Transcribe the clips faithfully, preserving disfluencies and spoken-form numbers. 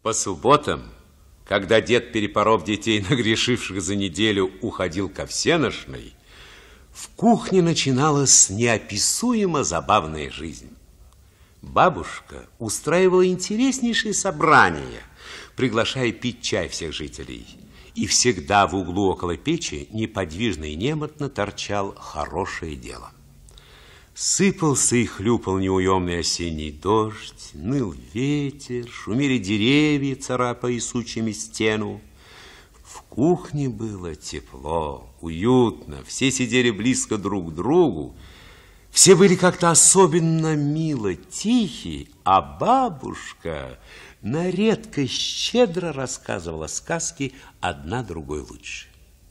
По субботам, когда дед, перепоров детей, нагрешивших за неделю, уходил ко всеношной, в кухне начиналась неописуемо забавная жизнь. Бабушка устраивала интереснейшие собрания, приглашая пить чай всех жителей. И всегда в углу около печи неподвижно и немотно торчал хорошее дело. Сыпался и хлюпал неуемный осенний дождь, ныл ветер, шумели деревья, царапая сучьями стену. В кухне было тепло, уютно, все сидели близко друг к другу, все были как-то особенно мило тихи, а бабушка на редкость щедро рассказывала сказки, одна другой лучше.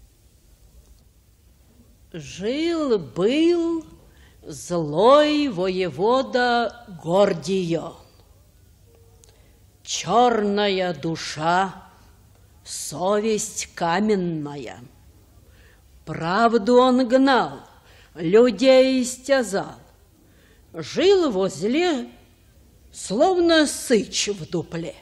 Жил-был злой воевода Гордион. Черная душа, совесть каменная. Правду он гнал, людей истязал. Жил возле, словно сыч в дупле.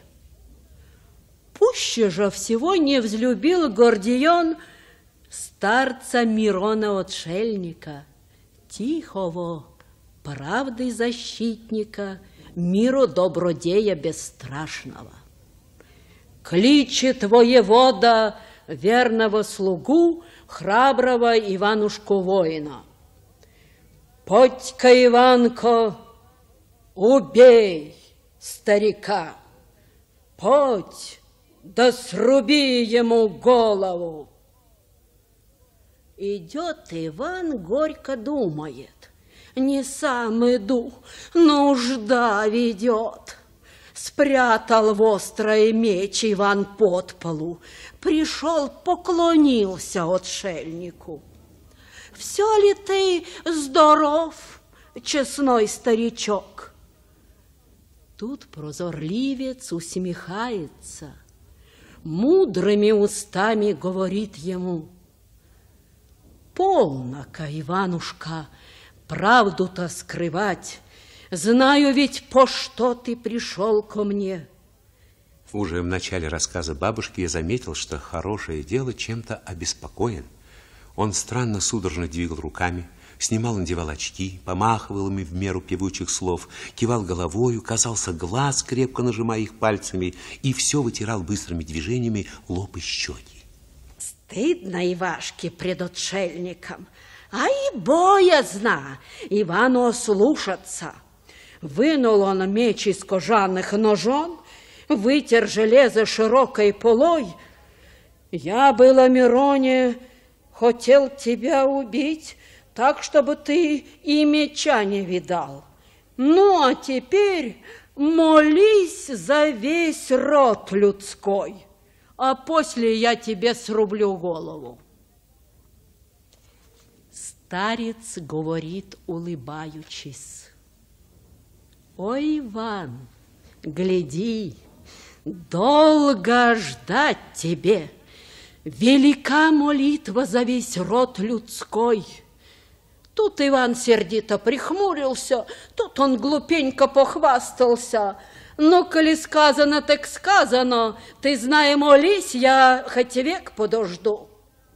Пуще же всего не взлюбил Гордион старца Мирона-отшельника, тихого, правды защитника, миру добродея бесстрашного. Кличет воевода верного слугу, храброго Иванушку воина. Подь-ка, Иванко, убей старика, подь, да сруби ему голову. Идет Иван, горько думает, не сам иду, нужда ведет. Спрятал в острое меч Иван под полу, пришел, поклонился отшельнику. Все ли ты здоров, честной старичок? Тут прозорливец усмехается, мудрыми устами говорит ему: полно-ка, Иванушка, правду-то скрывать. Знаю ведь, по что ты пришел ко мне. Уже в начале рассказа бабушки я заметил, что хорошее дело чем-то обеспокоен. Он странно судорожно двигал руками, снимал, надевал очки, помахивал ими в меру певучих слов, кивал головою, казался глаз, крепко нажимая их пальцами, и все вытирал быстрыми движениями лоб и щеки. Стыдно Ивашке пред отшельником, а и боязно Ивану ослушаться. Вынул он меч из кожаных ножон, вытер железо широкой полой. Я было, Мироне, хотел тебя убить, так, чтобы ты и меча не видал. Ну, а теперь молись за весь род людской, а после я тебе срублю голову. Старец говорит, улыбаючись: ой, Иван, гляди, долго ждать тебе. Велика молитва за весь род людской. Тут Иван сердито прихмурился, тут он глупенько похвастался. Но коли сказано, так сказано, ты, знай, молись, я хоть век подожду.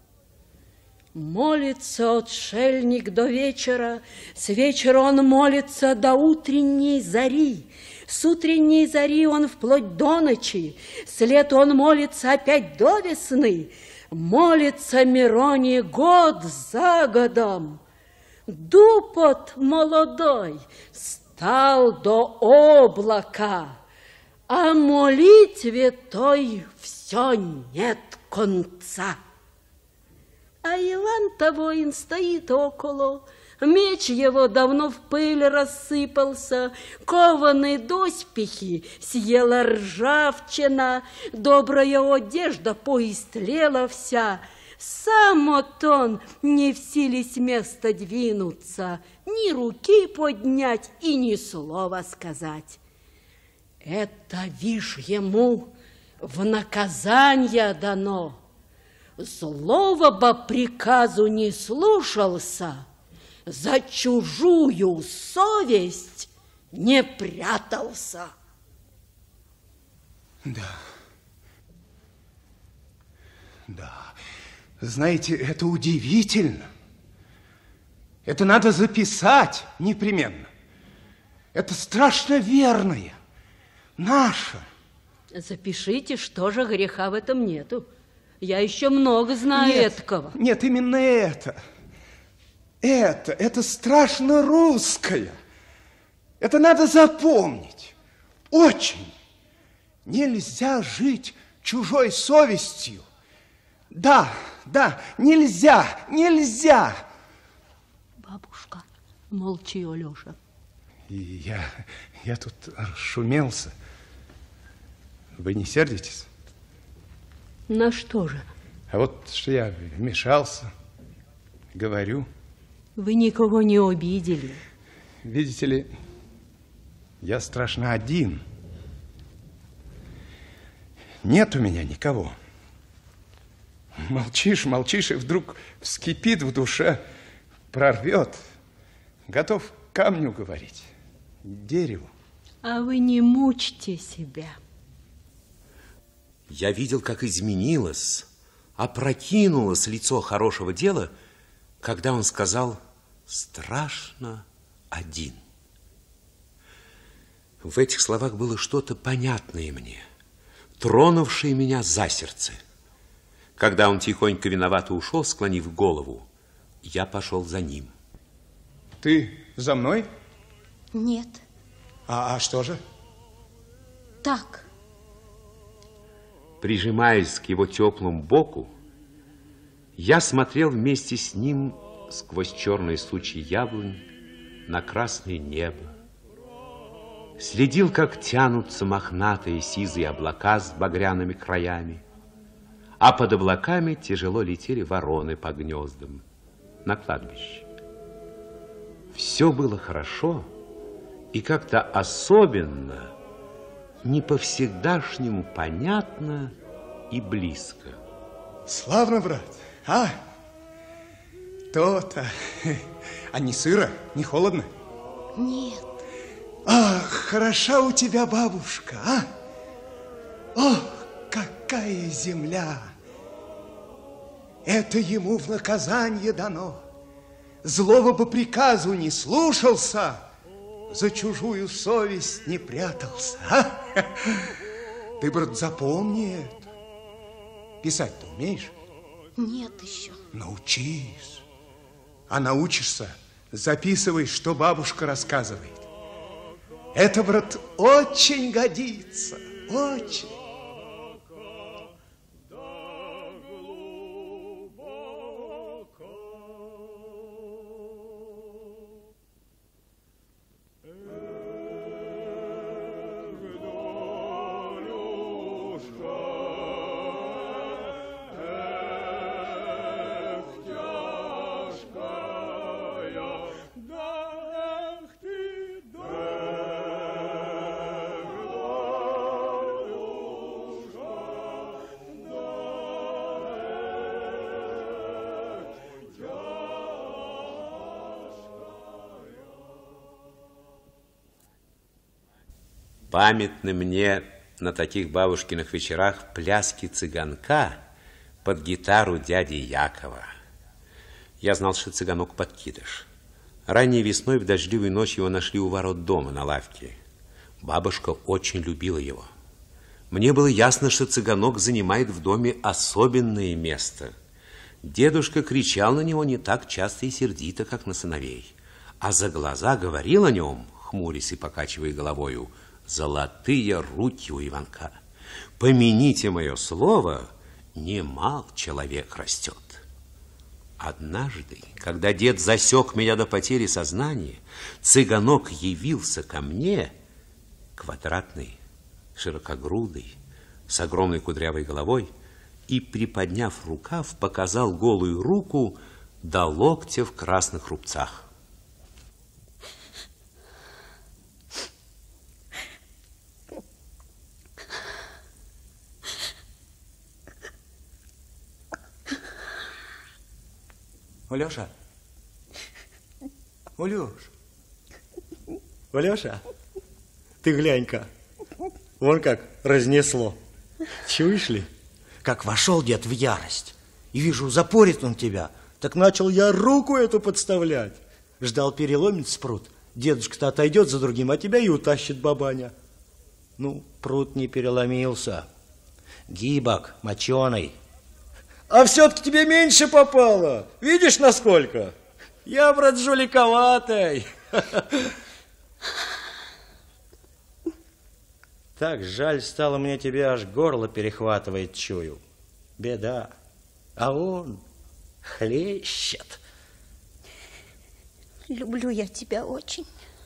Молится отшельник до вечера, с вечера он молится до утренней зари. С утренней зари он вплоть до ночи, с лета он молится опять до весны. Молится Мироне год за годом. Дупот молодой стал до облака, а молитве той все нет конца. А Иван-то воин стоит около, меч его давно в пыль рассыпался, кованые доспехи съела ржавчина, добрая одежда поистлела вся. Сам вот он не в силе с места двинуться, ни руки поднять и ни слова сказать. Это, вишь, ему в наказание дано. Злого бы приказу не слушался, за чужую совесть не прятался. Да. Да. Знаете, это удивительно. Это надо записать непременно. Это страшно верное. Наше. Запишите, что же греха в этом нету. Я еще много знаю нет, этакого. Нет, именно это. Это, это страшно русское. Это надо запомнить. Очень. Нельзя жить чужой совестью. Да, да, нельзя, нельзя. Бабушка, молчи, Алёша. И я, я тут расшумелся. Вы не сердитесь? На что же? А вот что я вмешался, говорю. Вы никого не обидели. Видите ли, я страшно один. Нет у меня никого. Молчишь, молчишь, и вдруг вскипит в душе, прорвет. Готов к камню говорить, дереву. А вы не мучьте себя. Я видел, как изменилось, опрокинулось лицо хорошего дела, когда он сказал «страшно один». В этих словах было что-то понятное мне, тронувшее меня за сердце. Когда он тихонько виновато ушел, склонив голову, я пошел за ним. Ты за мной? Нет. А, а что же? Так. Прижимаясь к его теплому боку, я смотрел вместе с ним сквозь черные сучьи яблонь на красное небо, следил, как тянутся мохнатые сизые облака с багряными краями, а под облаками тяжело летели вороны по гнездам на кладбище. Все было хорошо и как-то особенно, не по-всегдашнему понятно и близко. Славно, брат, а? То-то. А не сыро, не холодно? Нет. Ах, хороша у тебя бабушка, а? Ох, какая земля! Это ему в наказание дано. Злого бы приказу не слушался, за чужую совесть не прятался. А? Ты, брат, запомни это. Писать-то умеешь? Нет еще. Научись. А научишься, записывай, что бабушка рассказывает. Это, брат, очень годится, очень. Памятны мне на таких бабушкиных вечерах пляски цыганка под гитару дяди Якова. Я знал, что цыганок подкидыш. Ранней весной в дождливую ночь его нашли у ворот дома на лавке. Бабушка очень любила его. Мне было ясно, что цыганок занимает в доме особенное место. Дедушка кричал на него не так часто и сердито, как на сыновей, а за глаза говорил о нем, хмурясь и покачивая головою: «Золотые руки у Иванка. Помяните мое слово, немал человек растет». Однажды, когда дед засек меня до потери сознания, цыганок явился ко мне, квадратный, широкогрудый, с огромной кудрявой головой, и, приподняв рукав, показал голую руку до локтя в красных рубцах. Алёша, Алёш, Алёша, ты глянь-ка, Вон как разнесло. Чуешь ли? Как вошел дед в ярость, и вижу, запорит он тебя, так начал я руку эту подставлять. Ждал, переломит спрут. Дедушка-то отойдет за другим, а тебя и утащит бабаня. Ну, прут не переломился. Гибок, моченый. А все-таки тебе меньше попало. Видишь, насколько? Я, брат, жуликоватый. Так жаль стало мне тебя, аж горло перехватывает, чую. Беда. А он хлещет. Люблю я тебя очень,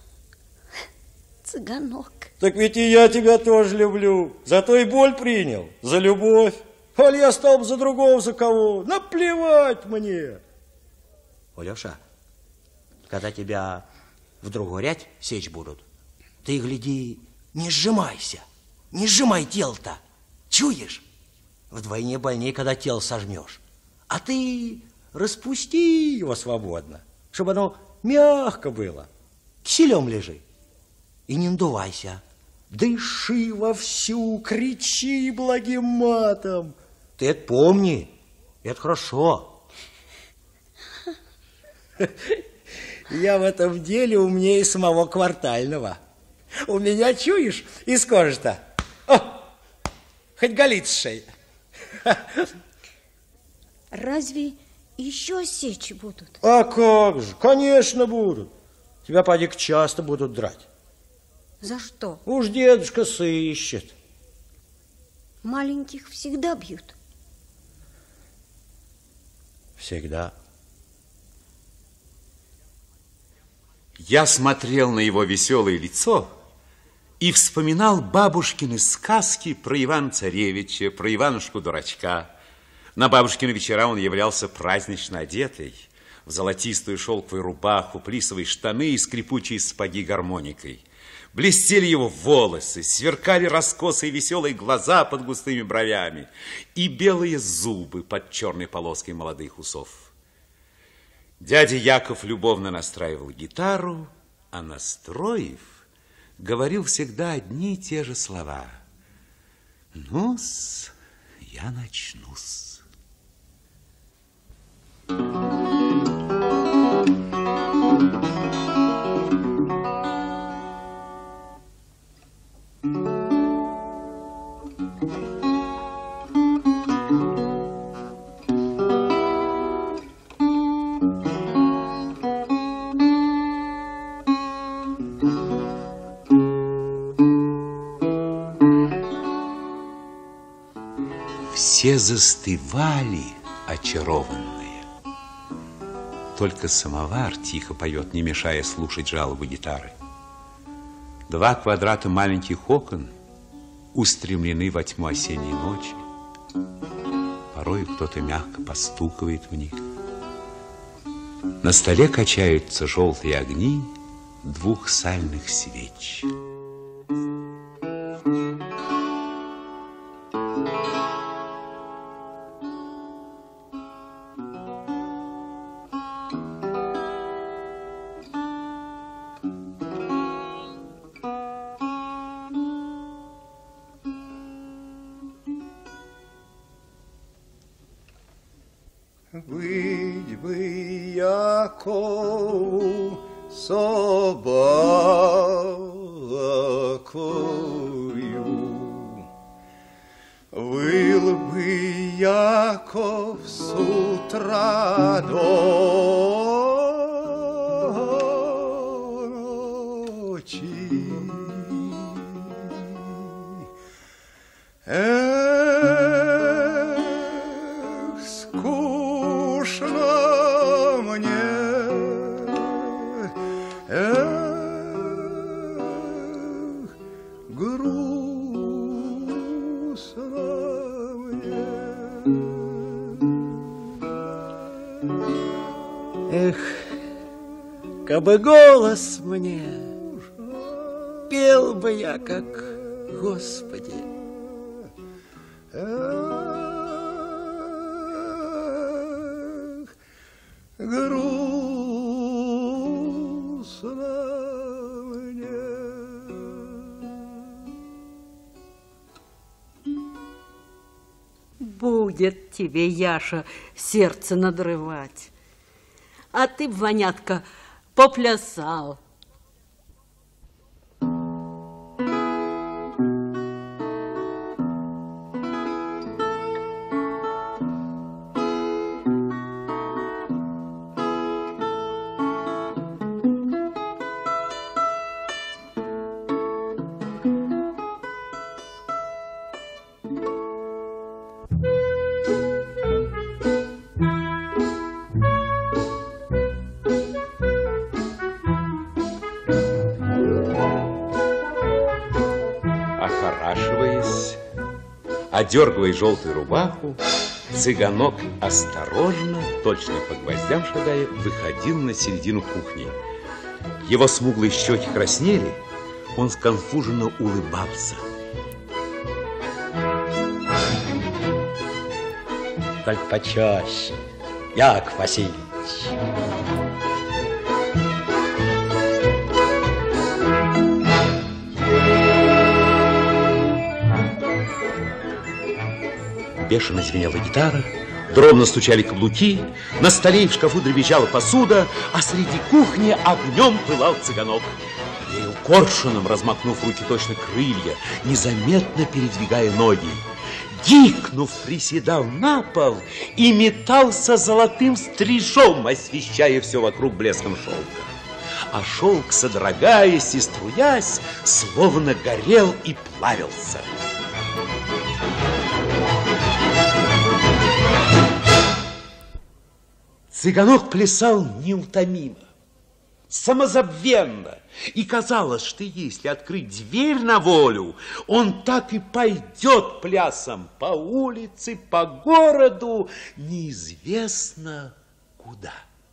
цыганок. Так ведь и я тебя тоже люблю. Зато и боль принял. За любовь. Аль я стал бы за другого, за кого. Наплевать мне. Олеша, когда тебя в другой ряд сечь будут, ты, гляди, не сжимайся. Не сжимай тело-то. Чуешь? Вдвойне больнее, когда тело сожмешь. А ты распусти его свободно, чтобы оно мягко было. Киселем лежи. И не надувайся. Дыши вовсю, кричи благим матом. Ты это помни. Это хорошо. Я в этом деле умнее самого Квартального. У меня, чуешь, из кожи-то. О, хоть голит с шеи. Разве еще сечи будут? А как же, конечно будут. Тебя, поди-ка, часто будут драть. За что? Уж дедушка сыщет. Маленьких всегда бьют. Всегда. Я смотрел на его веселое лицо и вспоминал бабушкины сказки про Ивана-Царевича, про Иванушку-дурачка. На бабушкины вечера он являлся празднично одетый, в золотистую шелковую рубаху, плисовые штаны и скрипучие сапоги гармоникой. Блестели его волосы, сверкали раскосые веселые глаза под густыми бровями и белые зубы под черной полоской молодых усов. Дядя Яков любовно настраивал гитару, а настроив, говорил всегда одни и те же слова. Ну-с, я начну-с. Все застывали, очарованные. Только самовар тихо поет, не мешая слушать жалобы гитары. Два квадрата маленьких окон устремлены во тьму осенней ночи. Порой кто-то мягко постукивает в них. На столе качаются желтые огни двух сальных свеч. Быть бы яко собакою, выл бы яко с утра до ночи. Эх, кабы голос мне, пел бы я, как Господи. Эх, грустно мне. будет тебе, Яша, сердце надрывать. А ты, Ванятка, поплясал. Охорашиваясь, одергивая желтую рубаху, цыганок осторожно, точно по гвоздям шагая, выходил на середину кухни. Его смуглые щеки краснели, он сконфуженно улыбался. Только почаще, Яков Васильевич. Бешено звенела гитара, дробно стучали каблуки, на столе и в шкафу дребезжала посуда, а среди кухни огнем пылал цыганок. Реял коршуном, размахнув руки точно крылья, незаметно передвигая ноги. Гикнув, приседал на пол и метался золотым стрижом, освещая все вокруг блеском шелка. А шелк, содрогаясь и струясь, словно горел и плавился. Цыганок плясал неутомимо, самозабвенно, и казалось, что если открыть дверь на волю, он так и пойдет плясом по улице, по городу, неизвестно куда.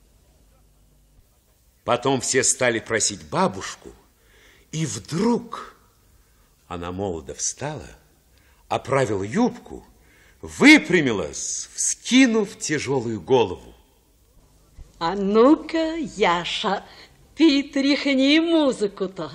Потом все стали просить бабушку, и вдруг она молодо встала, оправила юбку, выпрямилась, вскинув тяжелую голову. А ну-ка, Яша, перетряхни музыку-то.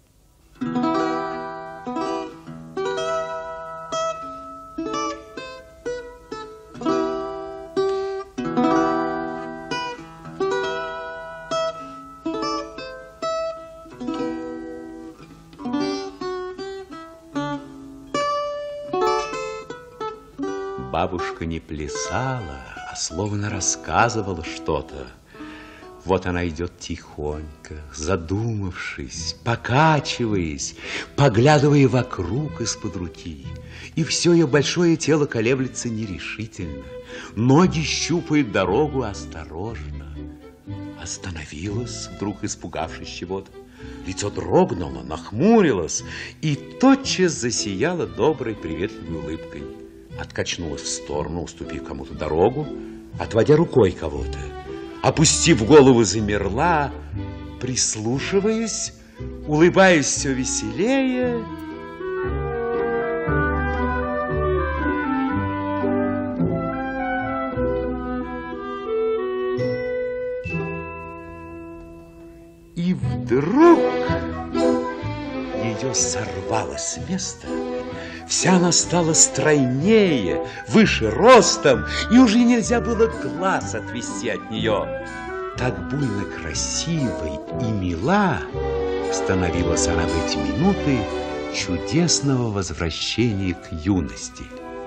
Бабушка не плясала, а словно рассказывала что-то. Вот она идет тихонько, задумавшись, покачиваясь, поглядывая вокруг из-под руки. И все ее большое тело колеблется нерешительно. Ноги щупают дорогу осторожно. Остановилась, вдруг испугавшись чего-то. Лицо дрогнуло, нахмурилось и тотчас засияло доброй приветливой улыбкой. Откачнулась в сторону, уступив кому-то дорогу, отводя рукой кого-то. Опустив голову, замерла, прислушиваясь, улыбаясь все веселее. И вдруг ее сорвало с места. Вся она стала стройнее, выше ростом, и уже нельзя было глаз отвести от нее. Так буйно красивой и мила становилась она в эти минуты чудесного возвращения к юности.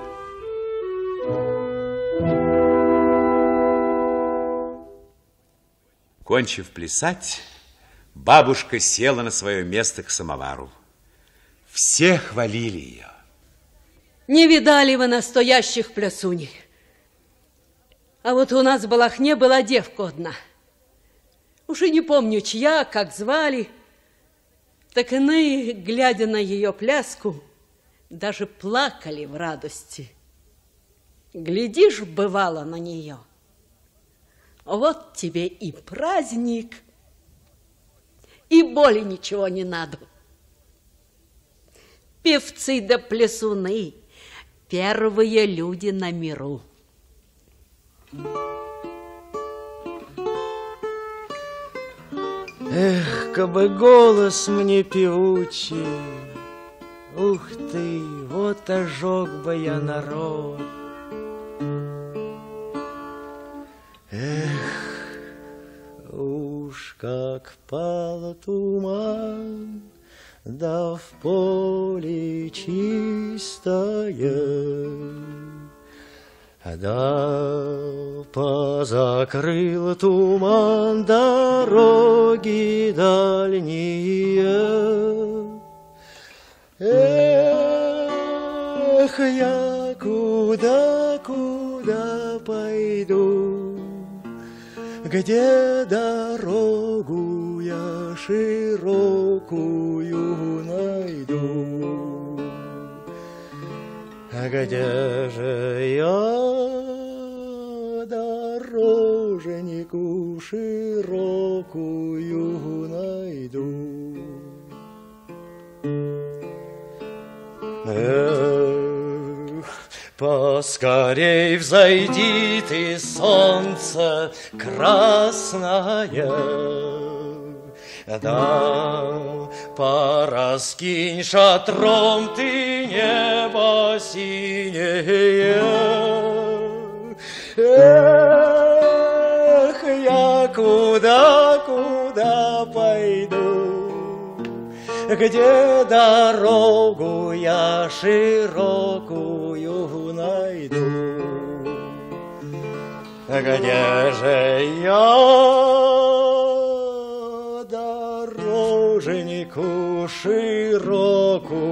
Кончив плясать, бабушка села на свое место к самовару. Все хвалили ее. Не видали вы настоящих плясуней. А вот у нас в Балахне была девка одна. Уже не помню, чья, как звали. Так иные, глядя на ее пляску, даже плакали в радости. Глядишь, бывало на нее. Вот тебе и праздник, и более ничего не надо. Певцы да плясуны — первые люди на миру. Эх, кабы голос мне певучий, ух ты, вот ожег бы я народ. Эх, уж как пал туман, да в поле чистое, да позакрыл туман дороги дальние. Эх, я куда, куда пойду, где дорогу я широкую найду? А где же я дороженику широкую найду? Эх, поскорей взойди ты, солнце красное, да пораскинь шатром ты небо синее. Эх, я куда, куда пойду, где дорогу я широкую найду? Где же я дороженику широкую